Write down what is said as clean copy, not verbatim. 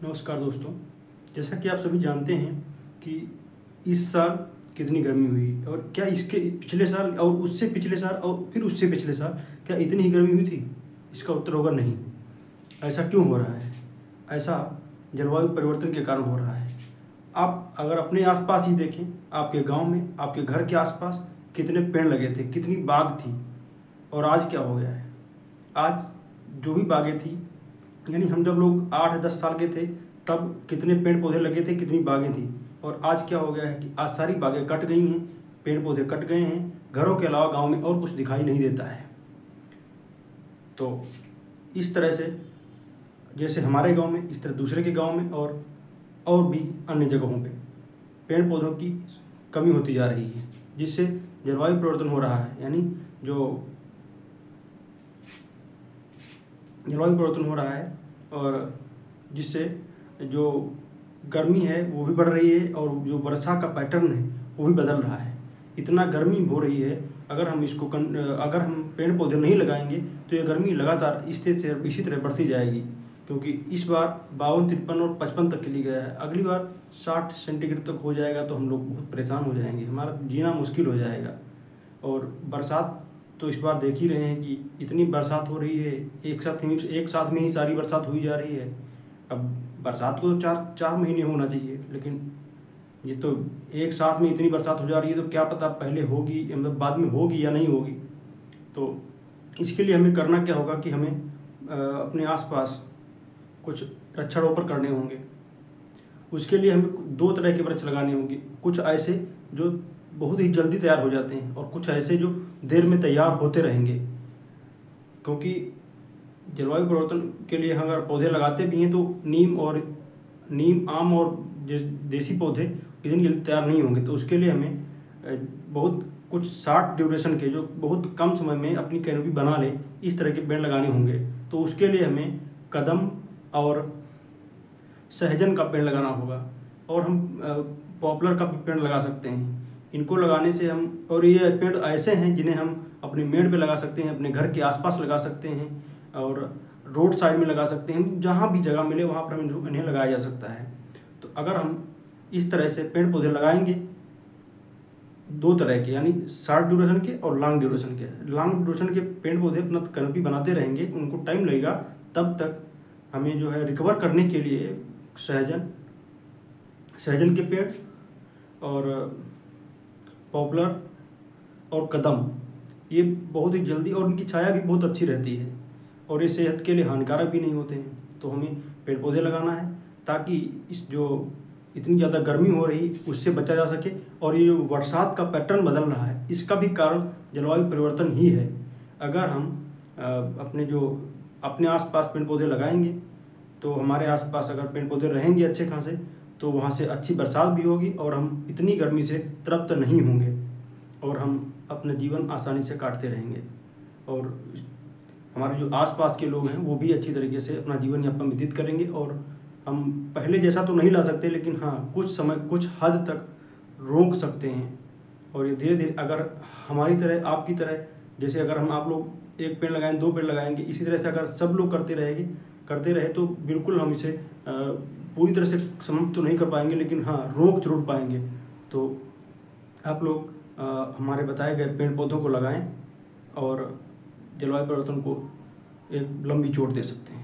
नमस्कार दोस्तों। जैसा कि आप सभी जानते हैं कि इस साल कितनी गर्मी हुई और क्या इसके पिछले साल और उससे पिछले साल और फिर उससे पिछले साल क्या इतनी ही गर्मी हुई थी? इसका उत्तर होगा नहीं। ऐसा क्यों हो रहा है? ऐसा जलवायु परिवर्तन के कारण हो रहा है। आप अगर अपने आसपास ही देखें, आपके गांव में, आपके घर के आसपास कितने पेड़ लगे थे, कितनी बाग थी, और आज क्या हो गया है? आज जो भी बागें थी, यानी हम जब लोग 8-10 साल के थे तब कितने पेड़ पौधे लगे थे, कितनी बागें थी, और आज क्या हो गया है कि आज सारी बागें कट गई हैं, पेड़ पौधे कट गए हैं, घरों के अलावा गांव में और कुछ दिखाई नहीं देता है। तो इस तरह से जैसे हमारे गांव में, इस तरह दूसरे के गांव में और भी अन्य जगहों पे पेड़ पौधों की कमी होती जा रही है, जिससे जलवायु परिवर्तन हो रहा है। यानी जो जलवायु परिवर्तन हो रहा है और जिससे जो गर्मी है वो भी बढ़ रही है और जो वर्षा का पैटर्न है वो भी बदल रहा है। इतना गर्मी हो रही है, अगर हम पेड़ पौधे नहीं लगाएंगे तो ये गर्मी लगातार इसी तरह बढ़ती जाएगी, क्योंकि इस बार 52, 53 और 55 तक के लिए गया है। अगली बार 60 सेंटीग्रेड तक हो जाएगा तो हम लोग बहुत परेशान हो जाएंगे, हमारा जीना मुश्किल हो जाएगा। और बरसात तो इस बार देख ही रहे हैं कि इतनी बरसात हो रही है, एक साथ में ही सारी बरसात हुई जा रही है। अब बरसात को तो चार महीने होना चाहिए, लेकिन ये तो एक साथ में इतनी बरसात हो जा रही है, तो क्या पता पहले होगी मतलब बाद में होगी या नहीं होगी। तो इसके लिए हमें करना क्या होगा कि हमें अपने आसपास कुछ वृक्षारोपण करने होंगे। उसके लिए हमें 2 तरह के वृक्ष लगाने होंगे, कुछ ऐसे जो बहुत ही जल्दी तैयार हो जाते हैं और कुछ ऐसे जो देर में तैयार होते रहेंगे। क्योंकि जलवायु परिवर्तन के लिए हम अगर पौधे लगाते भी हैं तो नीम, आम और देसी पौधे इतनी जल्दी तैयार नहीं होंगे। तो उसके लिए हमें बहुत कुछ शॉर्ट ड्यूरेशन के, जो बहुत कम समय में अपनी कैनोपी बना ले, इस तरह के पेड़ लगाने होंगे। तो उसके लिए हमें कदम और सहजन का पेड़ लगाना होगा, और हम पॉपुलर का भी पेड़ लगा सकते हैं। इनको लगाने से हम, और ये पेड़ ऐसे हैं जिन्हें हम अपने मेड़ पे लगा सकते हैं, अपने घर के आसपास लगा सकते हैं और रोड साइड में लगा सकते हैं। जहाँ भी जगह मिले वहाँ पर हम इन्हें लगाया जा सकता है। तो अगर हम इस तरह से पेड़ पौधे लगाएंगे 2 तरह के, यानी शॉर्ट ड्यूरेशन के और लॉन्ग ड्यूरेशन के। लॉन्ग ड्यूरेशन के पेड़ पौधे अपना कैनोपी बनाते रहेंगे, उनको टाइम लगेगा, तब तक हमें जो है रिकवर करने के लिए सहजन के पेड़ और पॉपुलर और कदम, ये बहुत ही जल्दी, और उनकी छाया भी बहुत अच्छी रहती है और ये सेहत के लिए हानिकारक भी नहीं होते हैं। तो हमें पेड़ पौधे लगाना है ताकि इस जो इतनी ज़्यादा गर्मी हो रही उससे बचा जा सके। और ये जो बरसात का पैटर्न बदल रहा है, इसका भी कारण जलवायु परिवर्तन ही है। अगर हम अपने आसपास पेड़ पौधे लगाएंगे तो हमारे आसपास अगर पेड़ पौधे रहेंगे अच्छे खासे, तो वहाँ से अच्छी बरसात भी होगी और हम इतनी गर्मी से तृप्त नहीं होंगे और हम अपना जीवन आसानी से काटते रहेंगे। और हमारे जो आसपास के लोग हैं वो भी अच्छी तरीके से अपना जीवन यापन व्यतीत करेंगे। और हम पहले जैसा तो नहीं ला सकते, लेकिन हाँ कुछ समय, कुछ हद तक रोक सकते हैं। और ये धीरे धीरे, अगर हमारी तरह, आपकी तरह, जैसे अगर आप लोग 1 पेड़ लगाएं, 2 पेड़ लगाएंगे, इसी तरह से अगर सब लोग करते रहे तो बिल्कुल हम इसे पूरी तरह से समाप्त तो नहीं कर पाएंगे, लेकिन हाँ रोक जरूर पाएंगे। तो आप लोग हमारे बताए गए पेड़ पौधों को लगाएं और जलवायु परिवर्तन को एक लंबी चोट दे सकते हैं।